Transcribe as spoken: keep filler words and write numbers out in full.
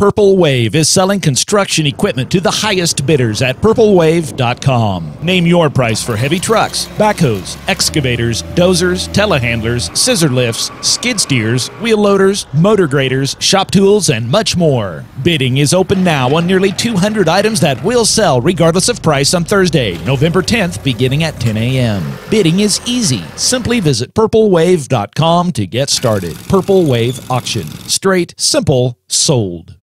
Purple Wave is selling construction equipment to the highest bidders at purple wave dot com. Name your price for heavy trucks, backhoes, excavators, dozers, telehandlers, scissor lifts, skid steers, wheel loaders, motor graders, shop tools, and much more. Bidding is open now on nearly two hundred items that will sell regardless of price on Thursday, November tenth, beginning at ten a m Bidding is easy. Simply visit purple wave dot com to get started. Purple Wave Auction. Straight, simple, sold.